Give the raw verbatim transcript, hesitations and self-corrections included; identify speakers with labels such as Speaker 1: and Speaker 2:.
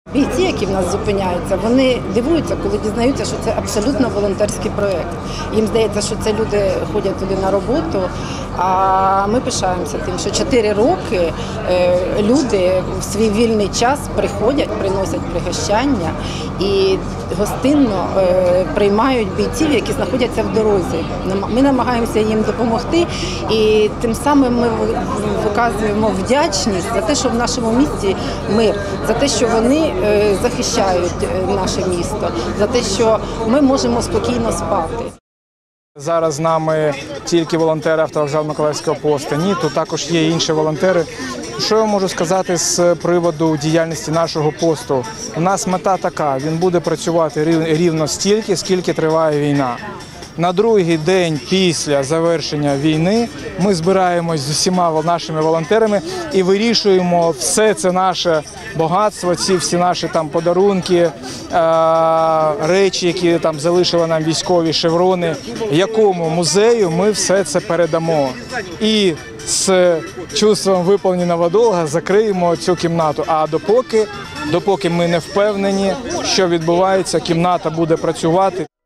Speaker 1: Бійці, які в нас зупиняються, вони дивуються, коли дізнаються, що це абсолютно волонтерський проєкт. Їм здається, що це люди ходять туди на роботу, а ми пишаємося тим, що чотири роки люди в свій вільний час приходять, приносять пригощання і гостинно приймають бійців, які знаходяться в дорозі. Ми намагаємося їм допомогти і тим самим ми виказуємо вдячність за те, що в нашому місті мир, за те, що вони захищають наше місто, за те, що ми можемо спокійно спати.
Speaker 2: Зараз з нами тільки волонтери автовокзалу Миколаївського посту. Ні, тут також є інші волонтери. Що я можу сказати з приводу діяльності нашого посту? У нас мета така, він буде працювати рівно стільки, скільки триває війна. На другий день після завершення війни ми збираємось з усіма нашими волонтерами і вирішуємо все це наше багатство, ці всі наші там подарунки, речі, які там залишили нам військові, шеврони, якому музею ми все це передамо. І з чувством виконаного долга закриємо цю кімнату. А допоки, допоки ми не впевнені, що відбувається, кімната буде працювати.